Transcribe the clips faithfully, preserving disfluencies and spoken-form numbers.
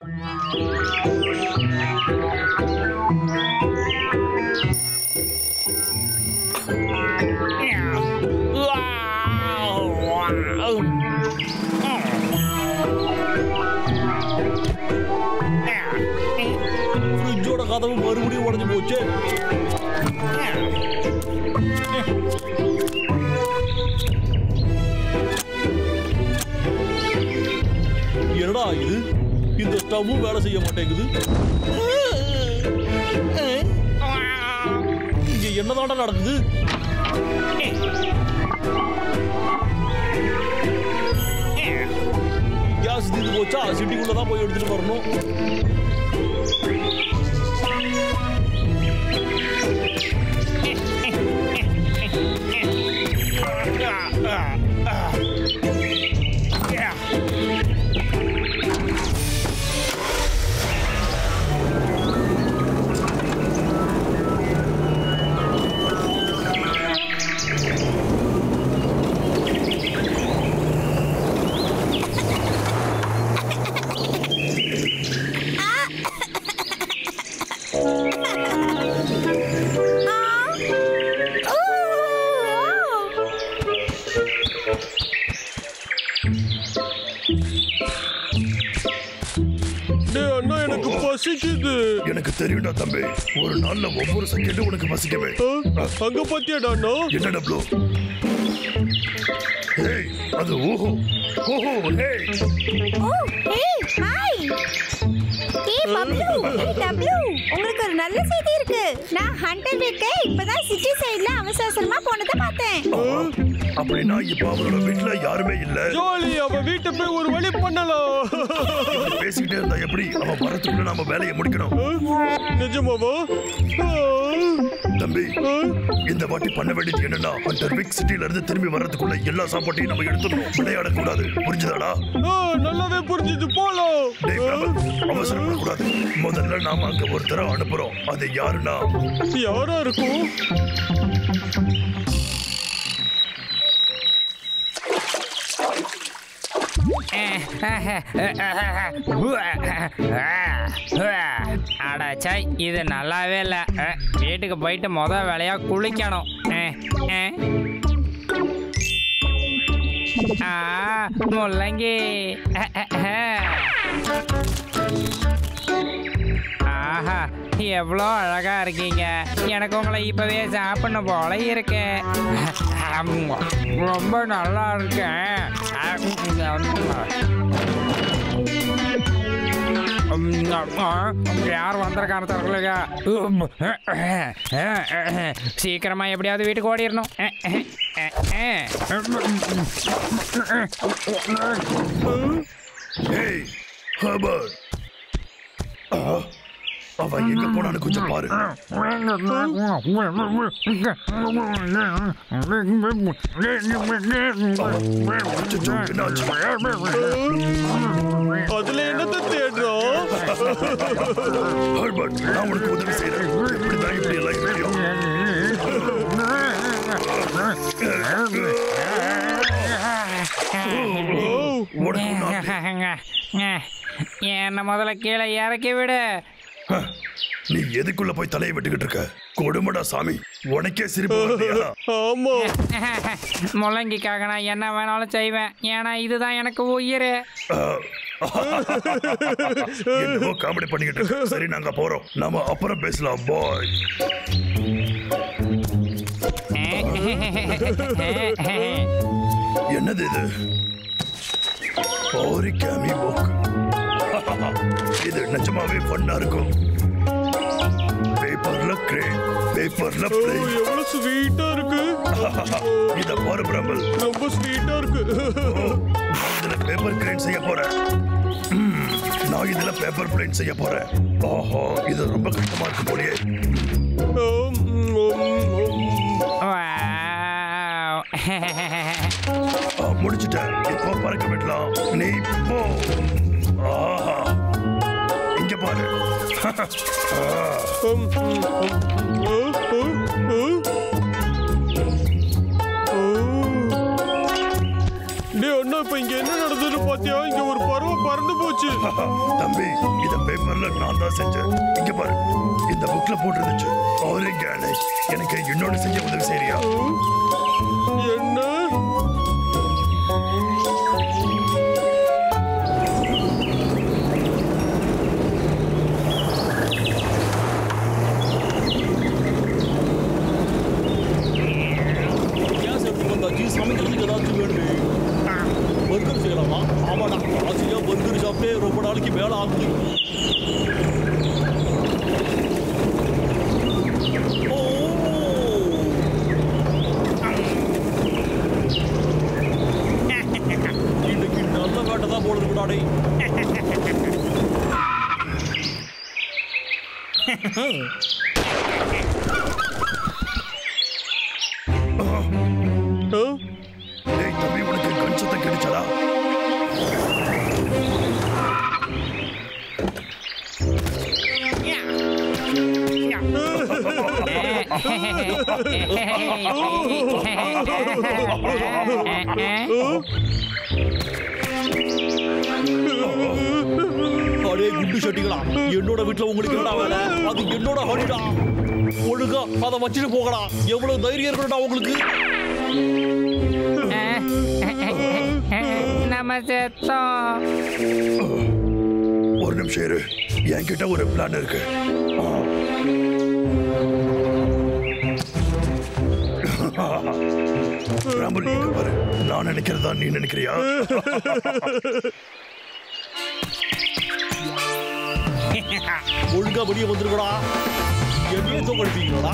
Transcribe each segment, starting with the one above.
ஃப்ரிட்ஜோட கதவு மறுபடியும் உடைஞ்சு போச்சு. என்னடா இது? இந்த ஸ்டவ்வும் வேலை செய்ய மாட்டேங்குது. இங்க என்னதாண்டா நடக்குது? கேஸ் தீர்ந்து போச்சா? சிட்டிக்குள்ளதான் போய் எடுத்துட்டு வரணும். எனக்கு தெரியும்டா தம்பி, ஒரு நாள்ல ஒவ்வொரு செகண்டும் உனக்கு பசிக்கவே. அங்க பாத்தியாடா? என்ன டப்ளு? ஏய், அது ஓஹோ ஓஹோ. ஏய் ஓ ஏய் ஹாய். ஏய் பப்ளு, ஏய் டப்ளு, உங்களுக்கு ஒரு நல்ல செய்தி இருக்கு. நான் ஹண்டர் வீக்கே இப்பதான் சிட்டி சைடுல அவசர அவசரமா போனதை பார்த்தேன். அப்படின்னா இப்ப அவரோட வீட்டுல யாருமே இல்ல. ஜோலி, அவ வீட்டை போய் ஒரு வழி பண்ணலாம். பேசிக்கிட்டே இருந்தா எப்படி? அவன் வரதுக்குள்ள நாம வேலையை முடிக்கணும். நிஜமாவா? தம்பி, இந்த வாட்டி பண்ண வேண்டியது என்னன்னா, ஹண்டர் வீக் சிட்டில இருந்து திரும்பி வர்றதுக்குள்ள எல்லா சாப்பாட்டையும் நம்ம எடுத்துடணும். விளையாடக்கூடாது, புரிஞ்சுதாடா? நல்லாவே புரிஞ்சுது, போலாம். அவசரப்படக்கூடாது. முதல்ல நாம அங்க ஒருத்தர அனுப்புறோம். அது யாருன்னா? யாரா இருக்கும்? அடச்சை, இது நல்லாவே இல்லை. வீட்டுக்கு போயிட்டு முத வேலையா குளிக்கணும். முள்ளங்கி. ஆஹா, எவ்வளோ அழகா இருக்கீங்க. எனக்கு உங்களை இப்பவே சாப்பிடணும் போல இருக்கு. ரொம்ப நல்லா இருக்கேன். யார் வந்திருக்கான தரலுங்க? சீக்கிரமா எப்படியாவது வீட்டுக்கு ஓடிடணும். அவன் எங்க போனான்னு கொஞ்சம் பாரு. அதுல என்னத்தை தேடுறோம்? நான் உனக்கு உதவி செய்யறேன். இப்படிதான் இப்படி எல்லாம் முடியும். என்ன முதல்ல கீழே இறக்கி விடு. நீ எதுக்குள்ள போய் தலையை விட்டுக்கிட்டு இருக்க? கொடுமடா சாமி, உனக்கே சிரிப்பு. ஆமா, முள்ளங்கிக்காக நான் என்ன வேணாலும் செய்வேன். ஏன்னா இதுதான் எனக்கு உயிர். என்னவோ காமெடி பண்ணிக்கிட்டு இருக்க. சரி, நாங்க போறோம். நாம அப்புறம் பேசலாம். பாய். என்னது இது? Origami book. இது நிஜமாவே ஃபன்னா இருக்கும். பேப்பர்ல கிரேன், பேப்பர்ல பிளேன். எவ்வளவு ஸ்வீட்டா இருக்கு. இத பாரு பிரம்பல், ரொம்ப ஸ்வீட்டா இருக்கு. இதுல பேப்பர் கிரேன் செய்ய போறேன். நான் இதுல பேப்பர் பிளேன் செய்ய போறேன். ஆஹா, இது ரொம்ப கஷ்டமா இருக்கு போலயே. முடிச்சிட்டேன். இப்போ பறக்க விடலாம். நீ போ. ஆஹா, இங்க பாரு. அண்ணா, இப்ப இங்க என்ன நடந்ததுன்னு பாத்தியா? இங்க ஒரு பறவை பறந்து போச்சு. தம்பி, முதல்ல நான் தான் செஞ்சேன். இங்க பாரு, இந்த புக்ல போட்டிருந்துச்சு Origami. எனக்கு இன்னொன்னு செஞ்ச உதவி செய்யறியா? என்ன? கேஸ் எடுத்து வந்தாச்சு, சமைக்கிறதுக்கு ஏதாச்சும் வேணுமே. பர்கர் செய்யலாமா? ஆமாடா, ஆசையா பர்கர் சாப்பிட்டே ரொம்ப நாளைக்கு மேல ஆகுது. இன்னைக்கு நல்ல வேட்டை தான் போல இருக்குடாடே. டேய் தம்பி, உனக்கு கஞ்சத்தை கிடைச்சடா? அடே குண்டு சட்டிகளா, என்னோட வீட்டுல உங்களுக்கு என்னடா வேலை? அது என்னோட ஹாலிடா. ஒழுங்கா அதை வச்சுட்டு போகடா. எவ்வளவு தைரியம் இருக்கணும்டா உங்களுக்கு? நம்ம செத்தோம். ஒரு நிமிஷம் இரு, என்கிட்ட ஒரு பிளான் இருக்கு. ராம்பல், இங்க பாரு, நான் நினைக்கிறதா நீ நினைக்கிறியா? ஒழுங்கா வெளியே வந்துருக்கடா. என்னையே தோக்கடிப்பீங்களா?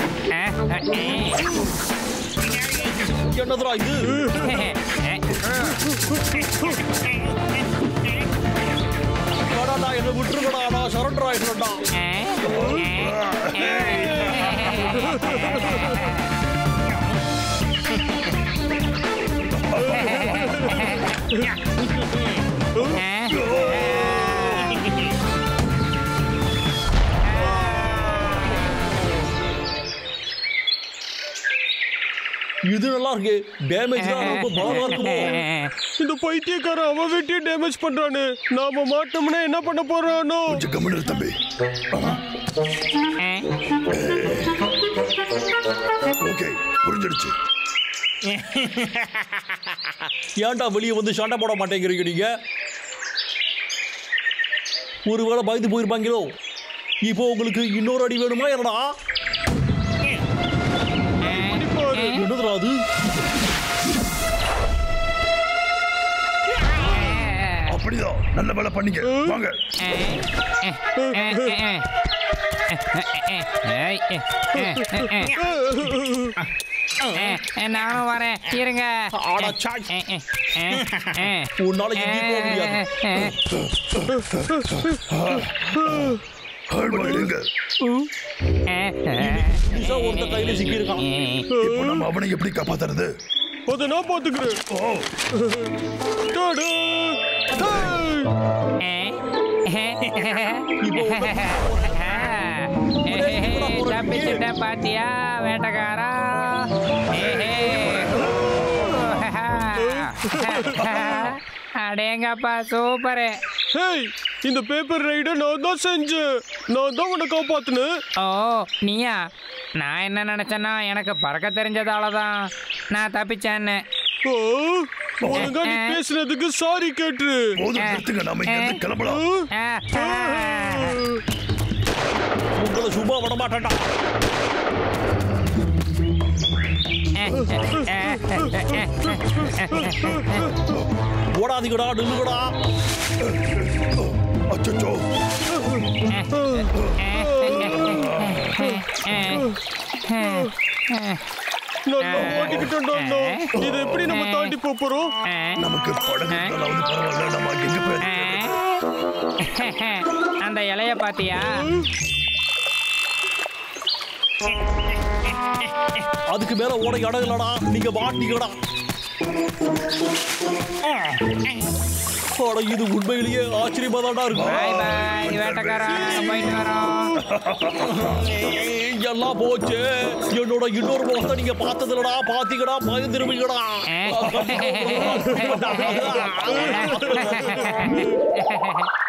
என்னதுடா இது? என்ன விட்டுருக்கடா, நான் சரண்டர் ஆயிடுறேன்டா. இது நல்லா இருக்கு. டேமேஜ் தான் ரொம்ப பலமா இருக்குமோ? இந்த பைத்தியக்காரன் அவன் வீட்டையே டேமேஜ் பண்றானு. நாம மாட்டோம்னா என்ன பண்ண போறானோ? கொஞ்சம் கம்முனு இரு தம்பி. ஓகே, புரிஞ்சிடுச்சு. ஏன்டா வெளியே வந்து சண்டை போட மாட்டேங்கிறீங்க நீங்க? ஒருவேளை பயந்து போயிருப்பாங்களோ? இப்போ உங்களுக்கு இன்னொரு அடி வேணுமா? என்னடா என்னதுடா அது? அப்படிதான், நல்ல வேலை பண்ணீங்க. வாங்க. நானும் வரேன், இருங்க. உன்னால எங்கேயும் போக முடியாது. ஒருத்த கையில சிக்கி இருக்கான். இப்போ நம்ம அவனை எப்படி காப்பாத்துறது? அதை நான் பாத்துக்கிறேன். தப்பிச்சுட்டேன் பாத்தியா வேட்டக்காரா? அடேங்கப்பா, சூப்பரு. இந்த பேப்பர் ரைட நான் தான் செஞ்சேன். நான் தான் உன்னை காப்பாத்துனேன். ஓ, நீயா? நான் என்ன நினைச்சேன்னா எனக்கு பறக்க தெரிஞ்சதாலதான் நான் தப்பிச்சேன்னு. ஓ, ஒழுங்கா நீ பேசுனதுக்கு சாரி கேட்டு. நாம இங்க கிளம்பலாம். உங்களை சும்மா விட மாட்டேன்டா. ஓடாதீங்கடா, நில்லுங்கடா. அச்சச்சோ. நல்லா ஓட்டிக்கிட்டோம்டா. இதை எப்படி நம்ம தாண்டி போறோம்? நமக்கு படகு பரவாயில்ல, நம்ம எங்க போய் அந்த இலைய பாத்தியா? அதுக்கு மேல ஓட இடம் இல்லடா. நீங்க மாட்டீங்கடா. இது உண்மையிலேயே ஆச்சரியமா தான்டா இருக்கு. பாய் பாய் வேட்டக்காரா, போயிட்டு வரோம். எல்லாம் போச்சு. என்னோட இன்னொரு முகத்தை நீங்க பார்த்ததுலடா. பாத்தீங்கடா, பயந்துருவீங்கடா.